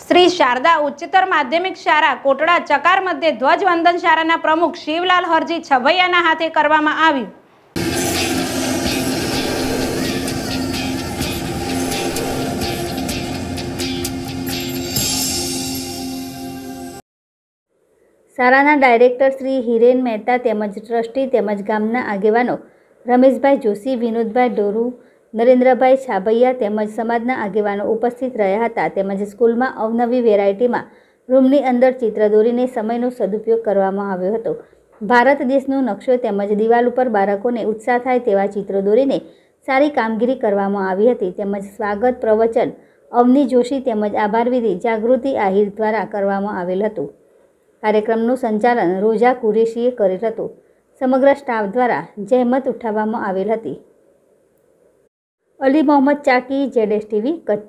श्री शारदा उच्चतर माध्यमिक शाळा कोटड़ा चकार मध्य ध्वजवंदन शाळाना प्रमुख शिवलाल हरजी छभैयाना हाथे करवामां आव्युं। शाळाना डायरेक्टर श्री हिरेन मेहता तेमज ट्रस्टी तेमज गामना आगेवानो रमेशभाई जोशी, विनोदभाई डोरू, नरेन्द्रभाई छाभैया तेमज समाजना आगेवानो उपस्थित रह्या हता। तेमज स्कूलमां अवनवी वेरायटीमां रूमनी अंदर चित्र दोरीने समयनो सदुपयोग करवामां आव्यो हतो। भारत देशनो नक्शो तेमज दीवाल पर बाळकोने उत्साह थाय तेवा चित्र दोरीने सारी कामगीरी करवामां आवी हती। तेमज स्वागत प्रवचन अवनी जोशी तेमज आभार विधि जागृति आहिर द्वारा करवामां आवेल हतुं। कार्यक्रमનું સંચાલન રોજા કુરેશીએ કરેલ હતું। સમગ્ર સ્ટાફ દ્વારા જહેમત ઉઠાવવામાં આવેલ હતી। Ali Mohammad Chaki, ZS TV, Kutch.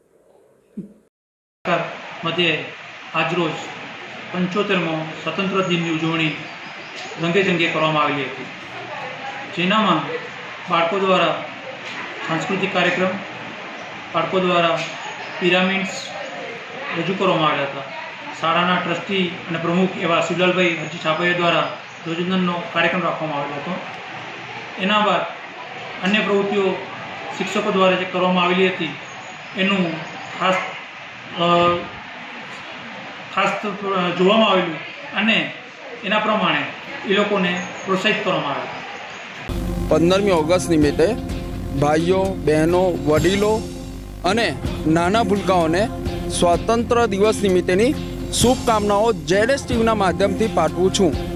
મધ્યે આજરોજ 75મો સ્વતંત્ર દિનની ઉજવણી રંગેચંગે કરવામાં આવેલી હતી, જેનામાં બાળકો દ્વારા સાંસ્કૃતિક કાર્યક્રમ, બાળકો દ્વારા પિરામિડ્સ રજૂ કરવામાં આવ્યા હતા। शाळाना ट्रस्टी और प्रमुख एवं शिवलालभाई हरजी छाभैया द्वारा ध्वजवंदनનો कार्यक्रम रखवामां आवेलो हतो। एना बाद अन्य प्रवृत्तिओ शिक्षकों द्वारा जे करवामां आवेली हती एनुं खास जोवामां आवेलुं अने एना प्रमाणे ए लोकोने प्रोत्साहित करवामां आवेला। 15मी ऑगस्ट निमित्ते भाईओ, बहनों, वडीलों अने नाना भूलकाओने स्वतंत्र दिवस निमित्तेनी शुभकामनाओं ZS TV माध्यम थी पाठवुं छूं।